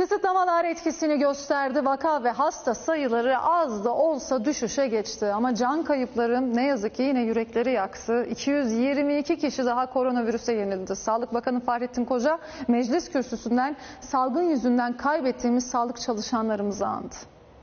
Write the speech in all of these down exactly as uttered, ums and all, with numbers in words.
Kısıtlamalar etkisini gösterdi. Vaka ve hasta sayıları az da olsa düşüşe geçti. Ama can kayıpları ne yazık ki yine yürekleri yaktı. iki yüz yirmi iki kişi daha koronavirüse yenildi. Sağlık Bakanı Fahrettin Koca meclis kürsüsünden salgın yüzünden kaybettiğimiz sağlık çalışanlarımızı andı.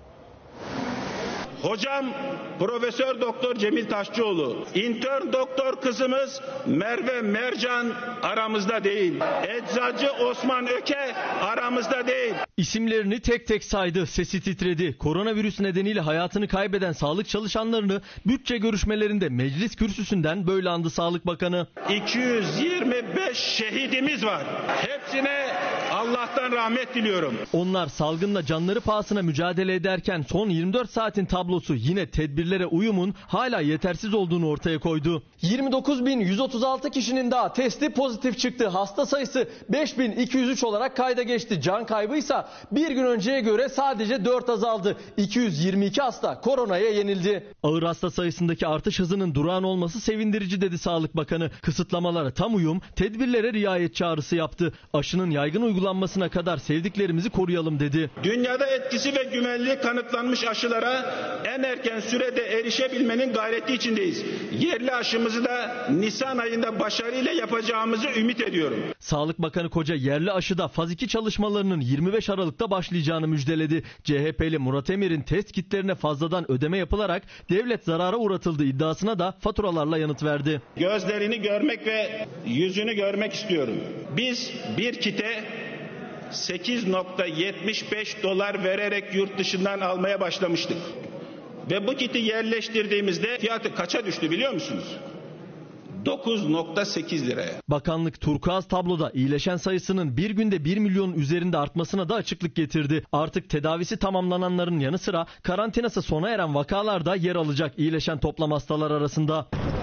Hocam Profesör Doktor Cemil Taşçıoğlu, intern doktor kızımız Merve Mercan aramızda değil. Eczacı Osman Öke aramızda değil. İsimlerini tek tek saydı, sesi titredi. Koronavirüs nedeniyle hayatını kaybeden sağlık çalışanlarını bütçe görüşmelerinde meclis kürsüsünden böyle andı Sağlık Bakanı. iki yüz yirmi beş şehidimiz var. Hepsine Allah'tan rahmet diliyorum. Onlar salgınla canları pahasına mücadele ederken son yirmi dört saatin tablosu yine tedbirlere uyumun hala yetersiz olduğunu ortaya koydu. yirmi dokuz bin yüz otuz altı kişinin daha testi pozitif çıktı. Hasta sayısı beş bin iki yüz üç olarak kayda geçti. Can kaybıysa bir gün önceye göre sadece dört azaldı. iki yüz yirmi iki hasta koronaya yenildi. Ağır hasta sayısındaki artış hızının durağan olması sevindirici dedi Sağlık Bakanı. Kısıtlamalara tam uyum, tedbirlere riayet çağrısı yaptı. Aşının yaygın uygulanmasına kadar sevdiklerimizi koruyalım dedi. Dünyada etkisi ve güvenliği kanıtlanmış aşılara en erken sürede erişebilmenin gayreti içindeyiz. Yerli aşımızı da Nisan ayında başarıyla yapacağımızı ümit ediyorum. Sağlık Bakanı Koca yerli aşıda faz iki çalışmalarının yirmi beş Aralık'ta başlayacağını müjdeledi. C H P'li Murat Emir'in test kitlerine fazladan ödeme yapılarak devlet zarara uğratıldığı iddiasına da faturalarla yanıt verdi. Gözlerini görmek ve yüzünü görmek istiyorum. Biz bir kite sekiz nokta yetmiş beş dolar vererek yurt dışından almaya başlamıştık. Ve bu kiti yerleştirdiğimizde fiyatı kaça düştü biliyor musunuz? dokuz nokta sekiz liraya. Bakanlık turkuaz tabloda iyileşen sayısının bir günde bir milyonun üzerinde artmasına da açıklık getirdi. Artık tedavisi tamamlananların yanı sıra karantinası sona eren vakalar da yer alacak iyileşen toplam hastalar arasında.